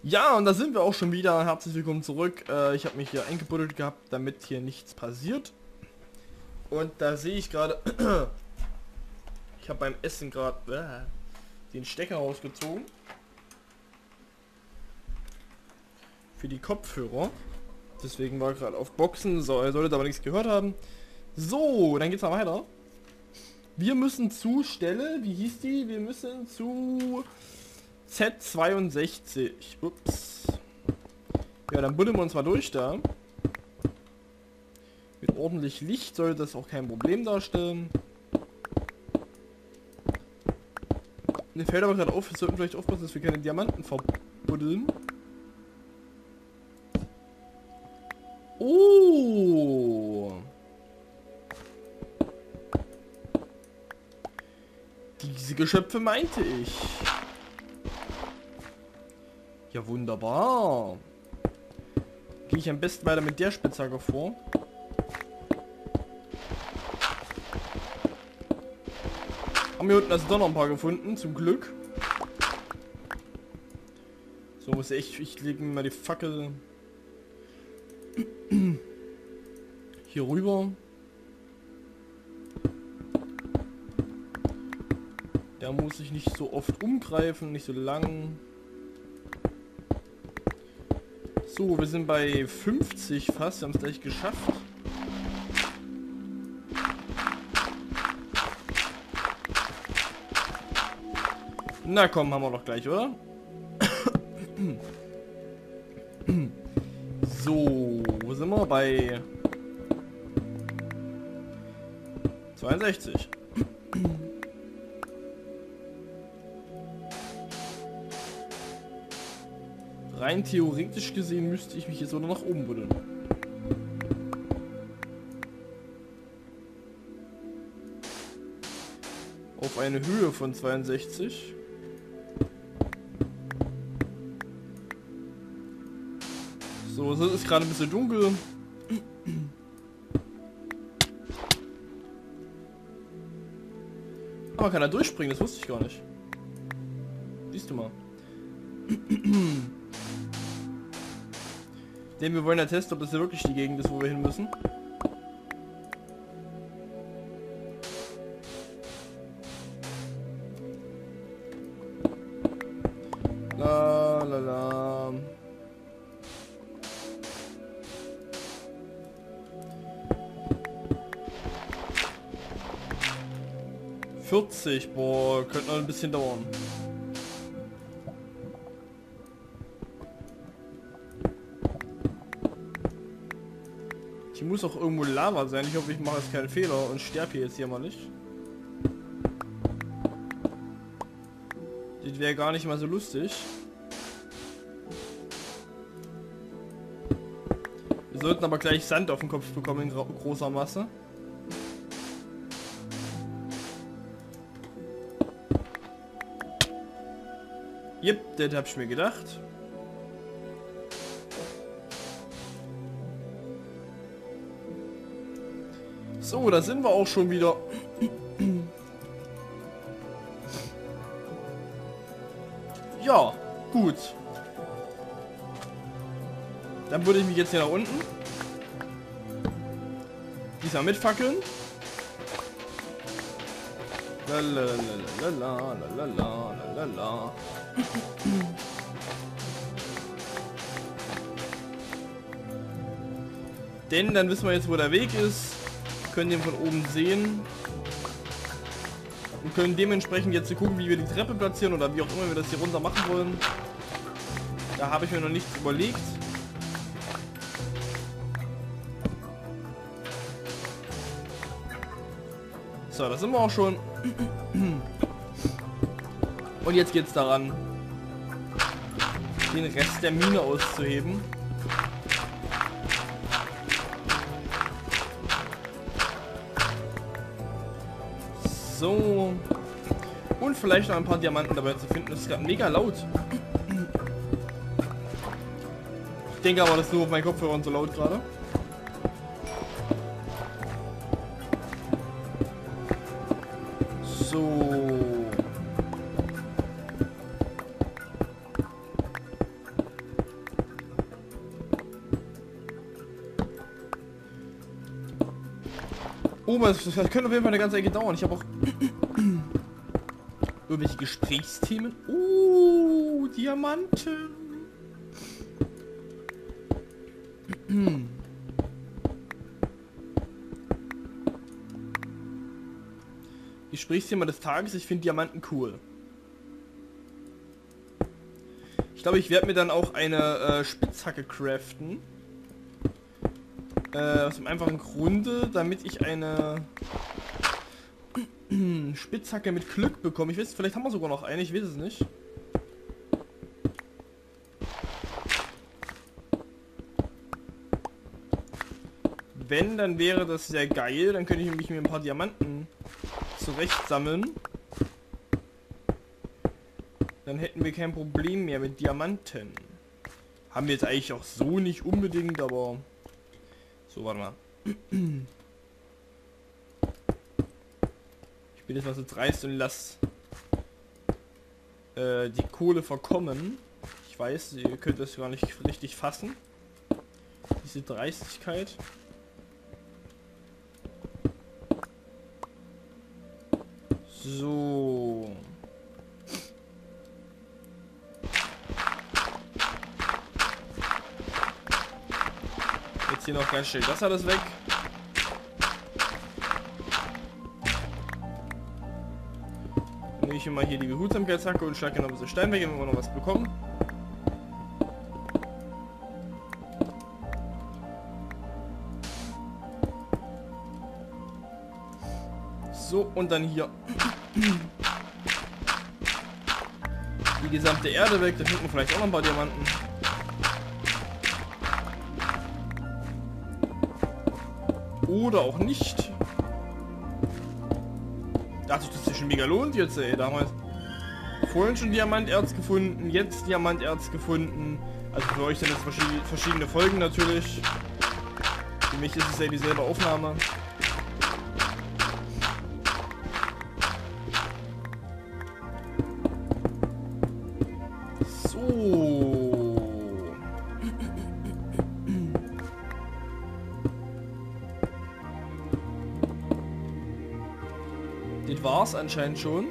Ja, und da sind wir auch schon wieder. Herzlich willkommen zurück. Ich habe mich hier eingebuddelt gehabt, damit hier nichts passiert. Und da sehe ich gerade, ich habe beim Essen gerade den Stecker rausgezogen. Für die Kopfhörer. Deswegen war gerade auf Boxen. So, ihr solltet aber nichts gehört haben. So, dann geht's mal weiter. Wir müssen zu Stelle, wie hieß die? Wir müssen zu Z62. Ups. Ja, dann buddeln wir uns mal durch da. Mit ordentlich Licht sollte das auch kein Problem darstellen. Mir fällt aber gerade auf, wir sollten vielleicht aufpassen, dass wir keine Diamanten verbuddeln. Oh! Diese Geschöpfe meinte ich. Ja, wunderbar. Gehe ich am besten weiter mit der Spitzhacke vor. Haben wir unten also doch noch ein paar gefunden, zum Glück. So, muss ich lege mir mal die Fackel hier rüber. Da muss ich nicht so oft umgreifen, nicht so lang. So, wir sind bei 50 fast, wir haben es gleich geschafft. Na komm, haben wir doch gleich, oder? So, wo sind wir? Bei 62. Rein theoretisch gesehen müsste ich mich jetzt nur nach oben buddeln. Auf eine Höhe von 62. So, es ist gerade ein bisschen dunkel. Aber kann er durchspringen, das wusste ich gar nicht. Siehst du mal. Denn wir wollen ja testen, ob das hier wirklich die Gegend ist, wo wir hin müssen. La la la. Boah, könnte noch ein bisschen dauern. Hier muss auch irgendwo Lava sein. Ich hoffe, ich mache jetzt keinen Fehler und sterbe hier jetzt hier mal nicht. Das wäre gar nicht mal so lustig. Wir sollten aber gleich Sand auf den Kopf bekommen in großer Masse. Jep, das hab ich mir gedacht. So, da sind wir auch schon wieder. Ja, gut. Dann würde ich mich jetzt hier nach unten. Diesmal mit Fackeln. Lalalala. Denn dann wissen wir jetzt, wo der Weg ist. Können den von oben sehen. Und können dementsprechend jetzt gucken, wie wir die Treppe platzieren oder wie auch immer wir das hier runter machen wollen. Da habe ich mir noch nichts überlegt. So, da sind wir auch schon. Und jetzt geht es daran, den Rest der Mine auszuheben. So. Und vielleicht noch ein paar Diamanten dabei zu finden. Das ist gerade mega laut. Ich denke aber, das ist nur auf meinen Kopfhörern so laut gerade. So. Oh, das könnte auf jeden Fall eine ganze Ecke dauern. Ich habe auch irgendwelche Gesprächsthemen. Oh, Diamanten. Gesprächsthema des Tages. Ich finde Diamanten cool. Ich glaube, ich werde mir dann auch eine Spitzhacke craften. Aus dem einfachen Grunde, damit ich eine Spitzhacke mit Glück bekomme. Ich weiß, vielleicht haben wir sogar noch eine, ich weiß es nicht. Wenn, dann wäre das sehr geil. Dann könnte ich nämlich mir ein paar Diamanten zurecht sammeln. Dann hätten wir kein Problem mehr mit Diamanten. Haben wir jetzt eigentlich auch so nicht unbedingt, aber... So, warte mal. Ich bin jetzt mal so dreist und lass die Kohle verkommen. Ich weiß, ihr könnt das gar nicht richtig fassen. Diese Dreistigkeit. So. Jetzt hier noch ganz schnell das alles weg. Dann nehme ich mir mal hier die Behutsamkeitszacke und schlage noch ein bisschen Stein weg, wenn wir noch was bekommen. So, und dann hier die gesamte Erde weg. Da finden wir vielleicht auch noch ein paar Diamanten. Oder auch nicht. Dachte ich, dass sich schon mega lohnt jetzt, ey. Damals vorhin schon Diamanterz gefunden, jetzt Diamanterz gefunden. Also für euch sind das verschiedene Folgen natürlich. Für mich ist es ja dieselbe Aufnahme. Das war's anscheinend schon.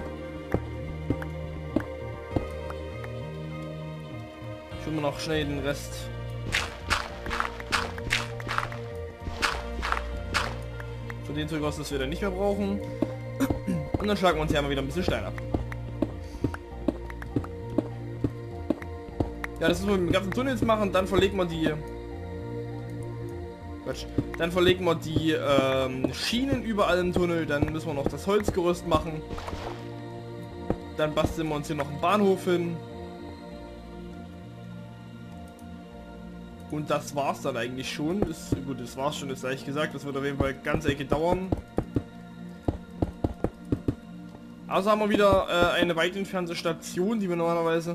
Ich hole mir noch schnell den Rest. Von den Zeug aus, das wir dann nicht mehr brauchen. Und dann schlagen wir uns hier mal wieder ein bisschen Stein ab. Ja, das müssen wir mit dem ganzen Tunnel jetzt machen. Dann verlegen wir die... Quatsch. Dann verlegen wir die Schienen überall im Tunnel. Dann müssen wir noch das Holzgerüst machen. Dann basteln wir uns hier noch einen Bahnhof hin. Und das war's dann eigentlich schon. Gut, das war's schon, ist gleich gesagt. Das wird auf jeden Fall eine ganze Ecke dauern. Also haben wir wieder eine weit entfernte Station, die wir normalerweise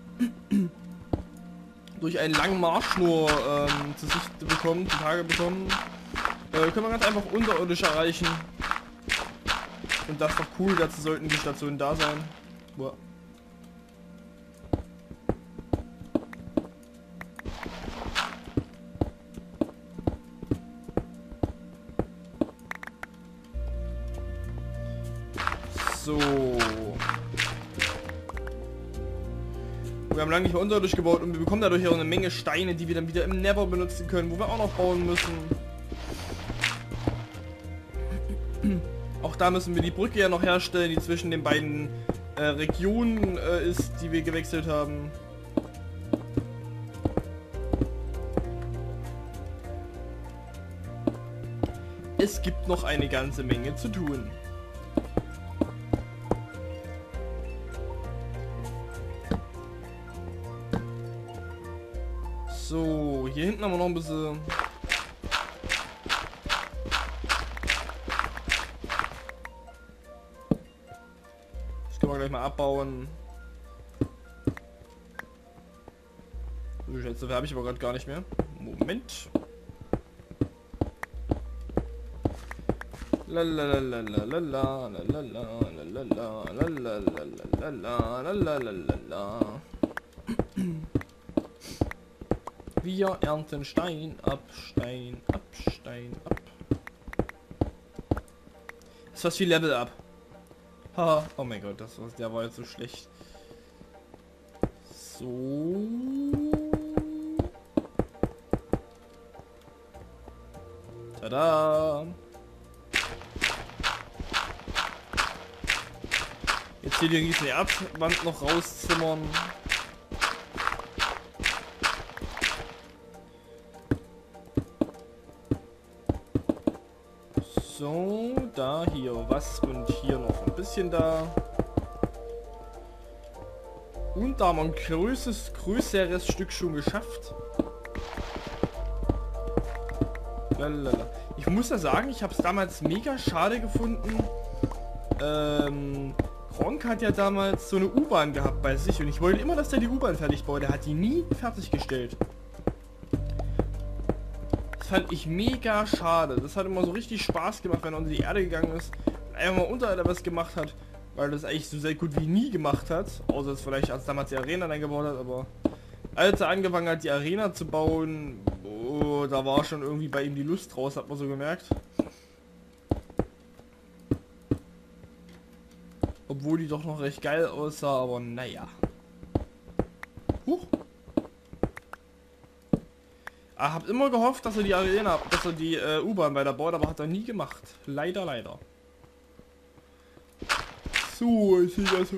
durch einen langen Marsch nur zu Tage bekommen. Können wir ganz einfach unterirdisch erreichen. Und das ist doch cool, dazu sollten die Stationen da sein. Boah. So. Wir haben lange nicht mehr unterirdisch gebaut und wir bekommen dadurch auch eine Menge Steine, die wir dann wieder im Nether benutzen können, wo wir auch noch bauen müssen. Auch da müssen wir die Brücke ja noch herstellen, die zwischen den beiden Regionen ist, die wir gewechselt haben. Es gibt noch eine ganze Menge zu tun. So, hier hinten haben wir noch ein bisschen... Das können wir gleich mal abbauen. So, Schätze, habe ich aber gerade gar nicht mehr. Moment. Wir ernten Stein ab, Stein ab, Stein ab. fast wie Level Up. Haha, oh mein Gott, der war jetzt so schlecht. So. Tada! Jetzt hier die riesen Erdwand noch rauszimmern. So, da, hier was und hier noch ein bisschen da. Und da haben wir ein größeres Stück schon geschafft. Lalalala. Ich muss ja sagen, ich habe es damals mega schade gefunden. Gronkh hat ja damals so eine U-Bahn gehabt bei sich und ich wollte immer, dass der die U-Bahn fertig baut. Der hat die nie fertiggestellt. Das fand ich mega schade. Das hat immer so richtig Spaß gemacht, wenn er unter die Erde gegangen ist und einfach mal unter was gemacht hat, weil das eigentlich so sehr gut wie nie gemacht hat. Außer es vielleicht als damals die Arena dann gebaut hat, aber als er angefangen hat, die Arena zu bauen, oh, da war schon irgendwie bei ihm die Lust raus, hat man so gemerkt. Obwohl die doch noch recht geil aussah, aber naja. Huch. Ich hab immer gehofft, dass er die Arena, dass er die U-Bahn weiter baut, aber hat er nie gemacht. Leider, leider. So, ich sehe also.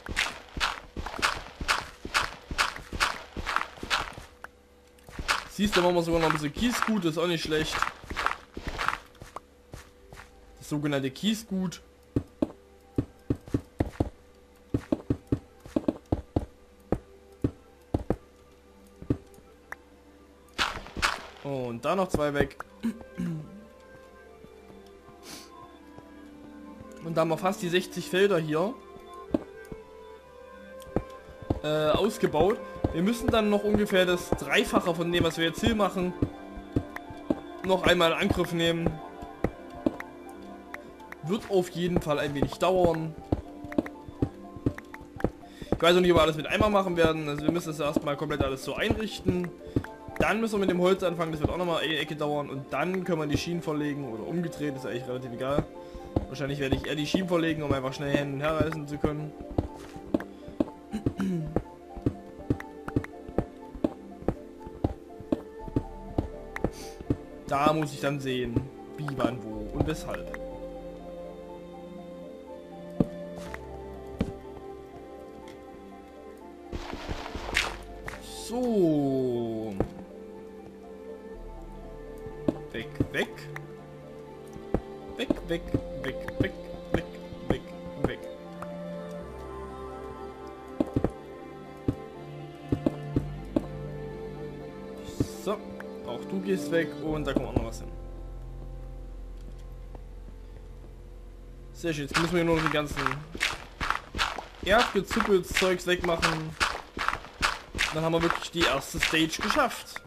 Siehst du, machen wir sogar noch ein bisschen Kiesgut, das ist auch nicht schlecht. Das sogenannte Kiesgut. Und da noch 2 weg. Und da haben wir fast die 60 Felder hier ausgebaut. Wir müssen dann noch ungefähr das Dreifache von dem, was wir jetzt hier machen, noch einmal in Angriff nehmen. Wird auf jeden Fall ein wenig dauern. Ich weiß noch nicht, ob wir alles mit einmal machen werden. Also wir müssen das erstmal komplett alles so einrichten. Dann müssen wir mit dem Holz anfangen, das wird auch nochmal eine Ecke dauern. Und dann können wir die Schienen verlegen oder umgedreht, ist eigentlich relativ egal. Wahrscheinlich werde ich eher die Schienen verlegen, um einfach schnell hin und her reisen zu können. Da muss ich dann sehen, wie, wann, wo und weshalb. So. Weg, weg. Weg, weg, weg, weg, weg, weg, weg. So, auch du gehst weg und da kommt auch noch was hin. Sehr schön, jetzt müssen wir nur noch die ganzen Erdgezüppelzeugs wegmachen. Dann haben wir wirklich die erste Stage geschafft.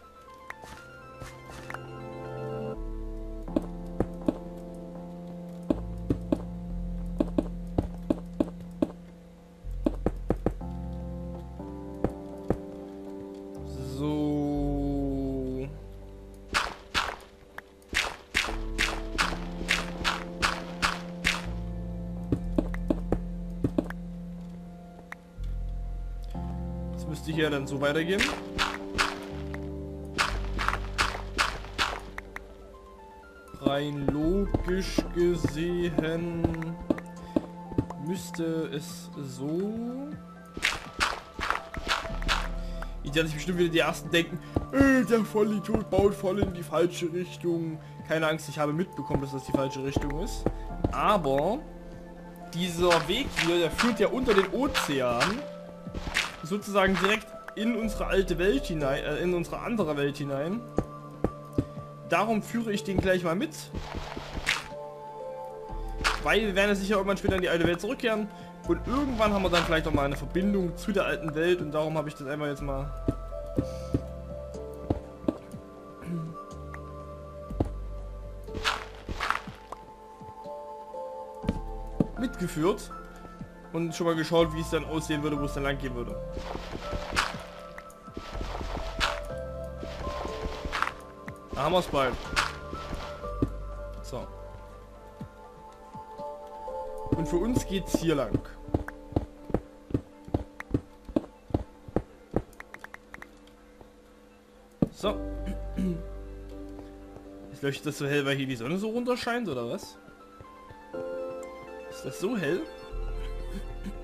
So. Das müsste hier dann so weitergehen. Rein logisch gesehen müsste es so. Ich werde sich bestimmt wieder die ersten denken, der Vollidiot baut voll in die falsche Richtung. Keine Angst, ich habe mitbekommen, dass das die falsche Richtung ist. Aber dieser Weg hier, der führt ja unter den Ozean sozusagen direkt in unsere alte Welt hinein, in unsere andere Welt hinein. Darum führe ich den gleich mal mit. Weil wir werden ja sicher irgendwann später in die alte Welt zurückkehren. Und irgendwann haben wir dann vielleicht auch mal eine Verbindung zu der alten Welt. Und darum habe ich das einmal jetzt mal mitgeführt. Und schon mal geschaut, wie es dann aussehen würde, wo es dann lang gehen würde. Da haben wir es bald. So. Und für uns geht's hier lang. So. Jetzt leuchtet das so hell, weil hier die Sonne so runterscheint, oder was? Ist das so hell?